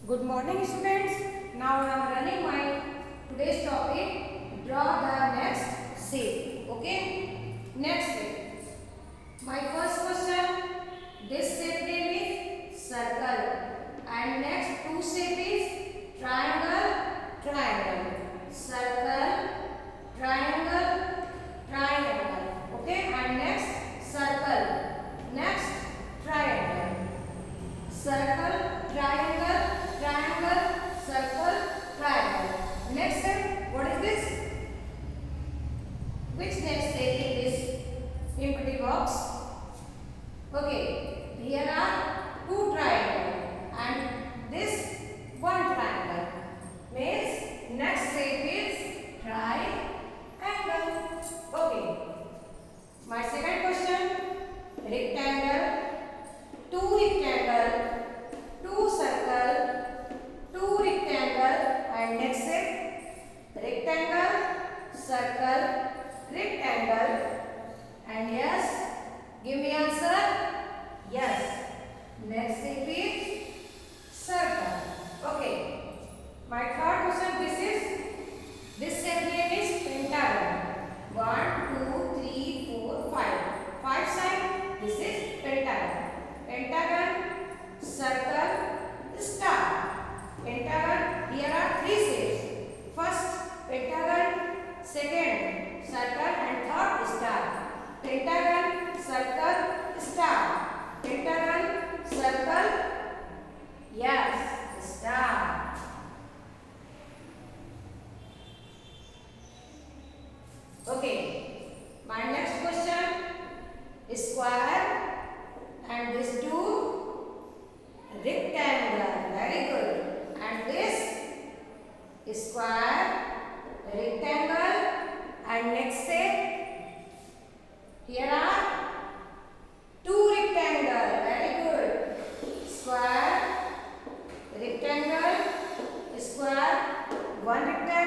Good morning students. Now I am running my today's topic, draw the next shape. Okay, next shape. My first question, this shape name is circle and next two shape is triangle, triangle, circle, triangle, triangle. Okay, and next circle, next triangle, circle, triangle, triangle, circle, triangle. Next step, what is this? Which next step in this empty box? Okay, here are two triangles and this one triangle. Means next shape is triangle. Okay. My second question, rectangle, two rectangle, two circle, two rectangle, and next shape rectangle, circle, rectangle, and yes, give me answer. Yes, next shape is circle. Okay. My third question, this shape name is pentagon. 1, 2, 3, 4, 5. 5 side. This is pentagon. Pentagon, circle, star. Pentagon, here are three shapes. First pentagon, second circle, and third star. Pentagon, circle, star. Pentagon, circle, yes, star. Okay, my next question is square and this two rectangle. Very good. And this is square, rectangle, and next shape. Here are two rectangle. Very good. Square, rectangle, square, one rectangle.